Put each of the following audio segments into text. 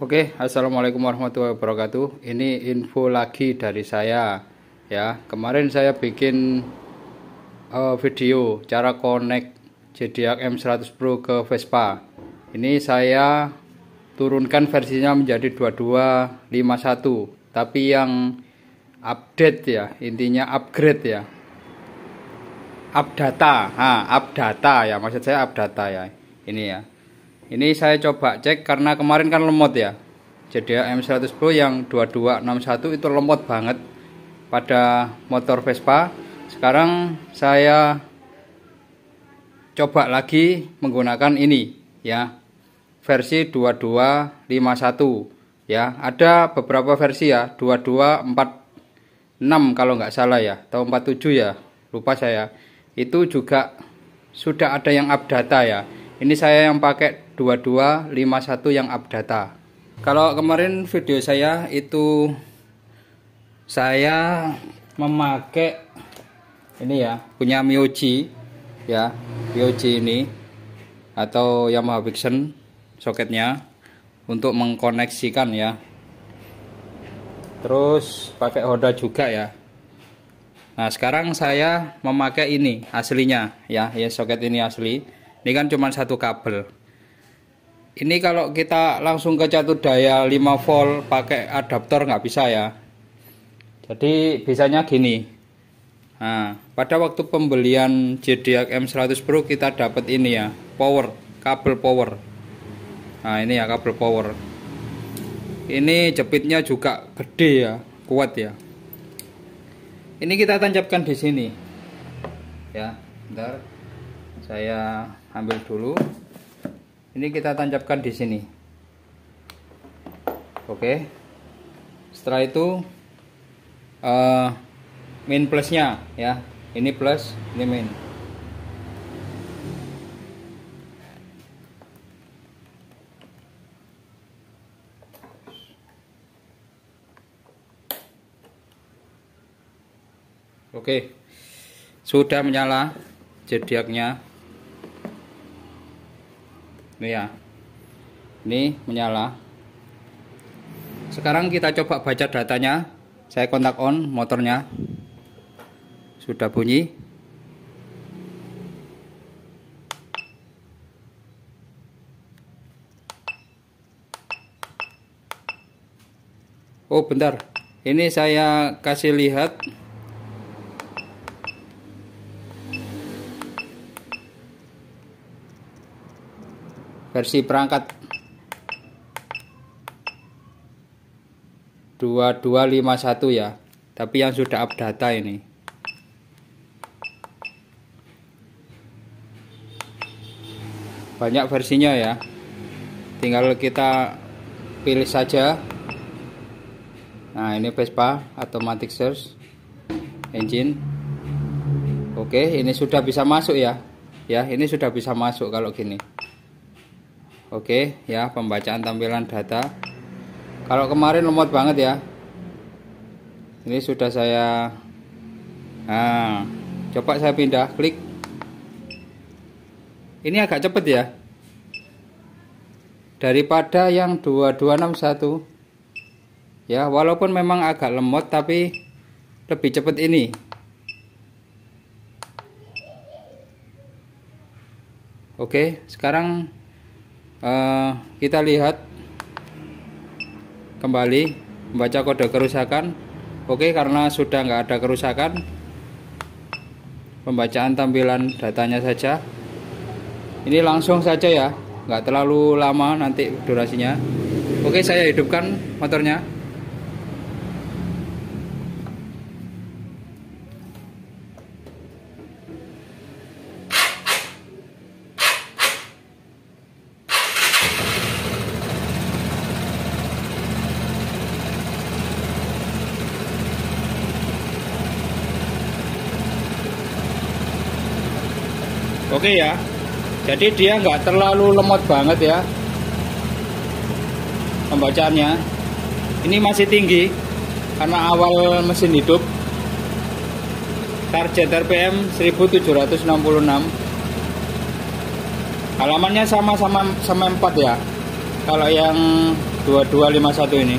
Oke, assalamualaikum warahmatullahi wabarakatuh. Ini info lagi dari saya ya. Kemarin saya bikin video cara connect Zodiac M100 Pro ke Vespa. Ini saya turunkan versinya menjadi 2251, tapi yang update ya, intinya upgrade ya. Updata, updata ya, maksud saya updata ya. Ini ya. Ini saya coba cek karena kemarin kan lemot ya. Zodiac M100 Pro yang 2261 itu lemot banget pada motor Vespa. Sekarang saya coba lagi menggunakan ini ya. Versi 2251 ya. Ada beberapa versi ya, 2246 kalau nggak salah ya, atau 47 ya. Lupa saya. Itu juga sudah ada yang updata ya. Ini saya yang pakai 2251 yang updata. Kalau kemarin video saya itu saya memakai ini ya, punya Myoji ya, Myoji ini atau Yamaha Vixen soketnya untuk mengkoneksikan ya. Terus pakai Honda juga ya. Nah, sekarang saya memakai ini aslinya ya, soket ini asli. Ini kan cuma satu kabel. Ini kalau kita langsung ke catur daya 5 volt pakai adaptor nggak bisa ya. Jadi bisanya gini. Nah, pada waktu pembelian Zodiac M100 Pro kita dapat ini ya, power, kabel power. Nah, ini ya kabel power. Ini jepitnya juga gede ya, kuat ya. Ini kita tancapkan di sini. Ya, bentar. Saya ambil dulu. Ini kita tancapkan di sini. Oke. Setelah itu min plusnya ya. Ini plus, ini min. Oke. Sudah menyala Zodiacnya. Ini ya, ini menyala. Sekarang kita coba baca datanya. Saya kontak on motornya, sudah bunyi. Oh bentar, ini saya kasih lihat. Versi perangkat 2251 ya, tapi yang sudah updata ini. Banyak versinya ya, tinggal kita pilih saja. Nah, ini Vespa automatic search engine. Oke, ini sudah bisa masuk ya. Ya, ini sudah bisa masuk kalau gini. Oke ya, pembacaan tampilan data. Kalau kemarin lemot banget ya. Ini sudah saya coba saya pindah, klik. Ini agak cepet ya, daripada yang 2261 ya, walaupun memang agak lemot tapi lebih cepet ini. Oke, sekarang kita lihat kembali membaca kode kerusakan. Oke, karena sudah nggak ada kerusakan, pembacaan tampilan datanya saja. Ini langsung saja ya, nggak terlalu lama nanti durasinya. Oke, saya hidupkan motornya. Oke ya, jadi dia nggak terlalu lemot banget ya pembacaannya. Ini masih tinggi karena awal mesin hidup. Target RPM 1766. Halamannya sama 4 ya. kalau yang 2251 ini.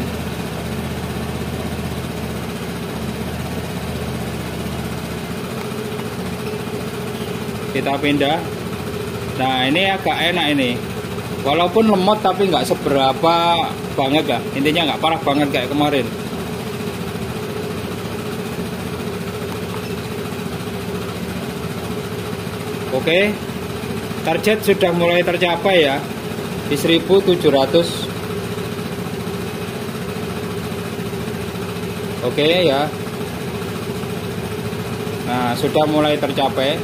Kita pindah. Nah, ini agak enak ini. Walaupun lemot tapi nggak seberapa banget ya. Intinya nggak parah banget kayak kemarin. Oke, target sudah mulai tercapai ya di 1700. Oke ya. Nah, sudah mulai tercapai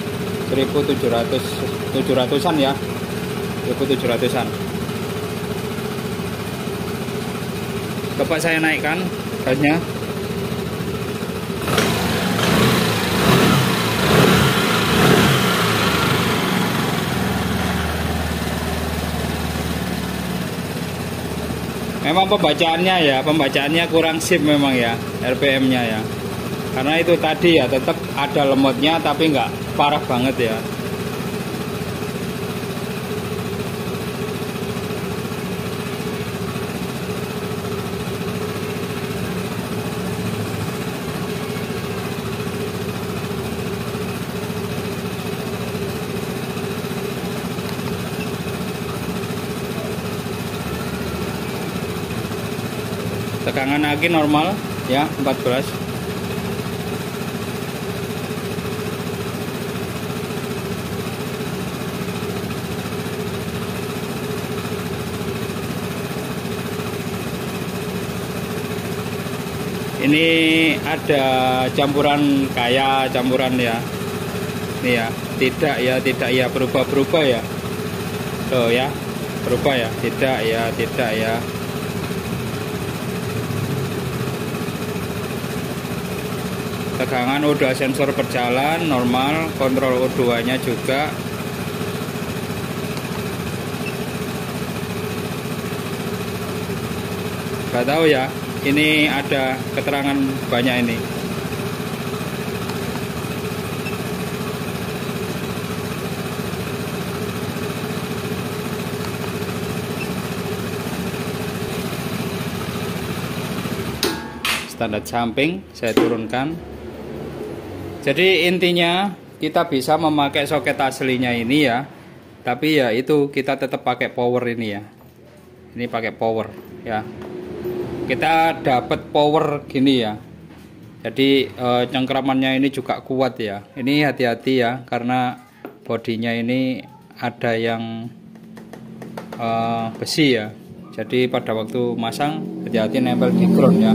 700-an ya. 1700-an. Coba saya naikkan gasnya. Memang pembacaannya kurang sip memang ya, RPM-nya ya. Karena itu tadi ya tetap ada lemotnya tapi nggak parah banget ya. Tegangan aki normal ya, 14. Ini ada campuran kaya, campuran ya. Ini ya, tidak ya berubah-berubah ya. Tuh ya, berubah ya, tidak ya. Tegangan udah sensor berjalan normal, kontrol O2 nya juga. Gak tahu ya, ini ada keterangan banyak ini. Standar samping saya turunkan. Jadi intinya kita bisa memakai soket aslinya ini ya, tapi ya itu kita tetap pakai power ini ya. Ini pakai power ya. Kita dapat power gini ya. Jadi cengkramannya ini juga kuat ya. Ini hati-hati ya, karena bodinya ini ada yang besi ya. Jadi pada waktu masang hati-hati nempel di ground ya.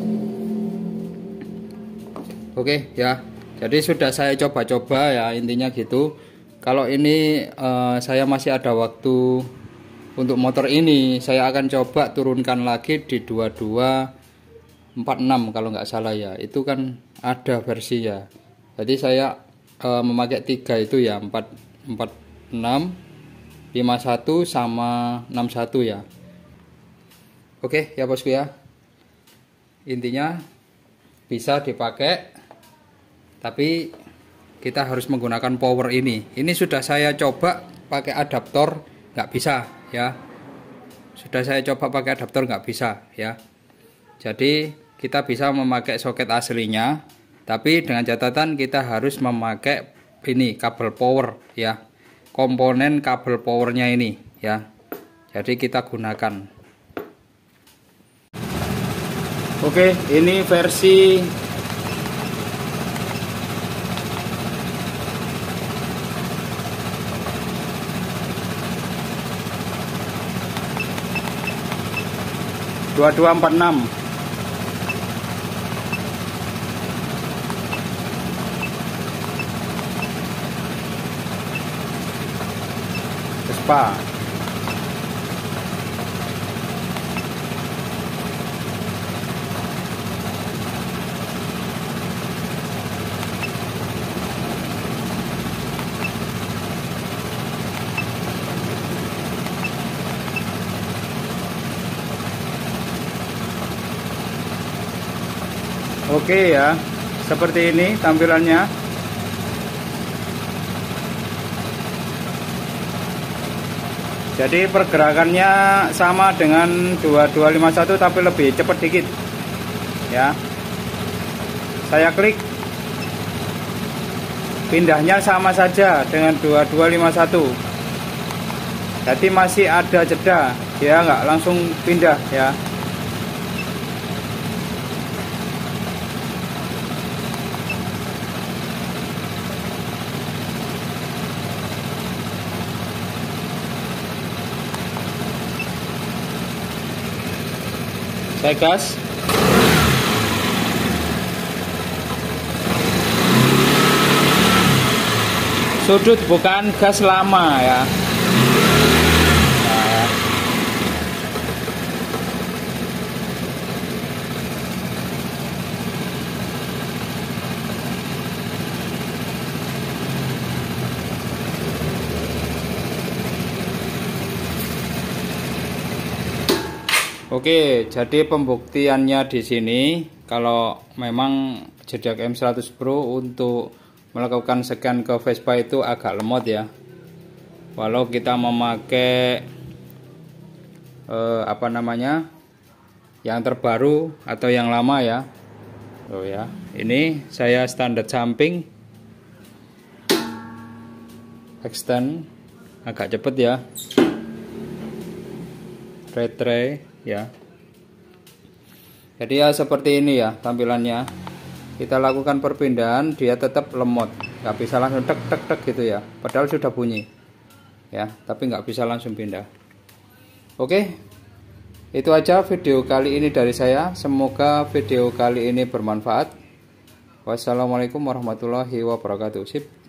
Oke ya. Jadi sudah saya coba-coba ya, intinya gitu. Kalau ini saya masih ada waktu untuk motor ini, saya akan coba turunkan lagi di 2246 kalau nggak salah ya. Itu kan ada versi ya. Jadi saya memakai 3 itu ya, 446, 51 sama 61 ya. Oke ya bosku ya. Intinya bisa dipakai, tapi kita harus menggunakan power ini. Ini sudah saya coba pakai adaptor, nggak bisa ya. Sudah saya coba pakai adaptor, nggak bisa ya. Jadi kita bisa memakai soket aslinya, tapi dengan catatan kita harus memakai ini kabel power ya. Komponen kabel powernya ini ya. Jadi kita gunakan. Oke, ini versi dua 2246. Vespa. Oke ya, seperti ini tampilannya. Jadi pergerakannya sama dengan 2251 tapi lebih cepat dikit ya. Saya klik, pindahnya sama saja dengan 2251. Jadi masih ada jeda, dia nggak langsung pindah ya. Saya gas. Sudut bukan gas lama ya. Nah, oke, jadi pembuktiannya di sini kalau memang Zodiac M100 Pro untuk melakukan scan ke Vespa itu agak lemot ya. Walau kita memakai apa namanya, yang terbaru atau yang lama ya. Oh ya, ini saya standar jumping, extend agak cepet ya, retray ya. Jadi ya seperti ini ya tampilannya. Kita lakukan perpindahan, dia tetap lemot, nggak bisa langsung tek tek tek gitu ya, padahal sudah bunyi ya, tapi nggak bisa langsung pindah. Oke, itu aja video kali ini dari saya. Semoga video kali ini bermanfaat. Wassalamualaikum warahmatullahi wabarakatuh. Sip.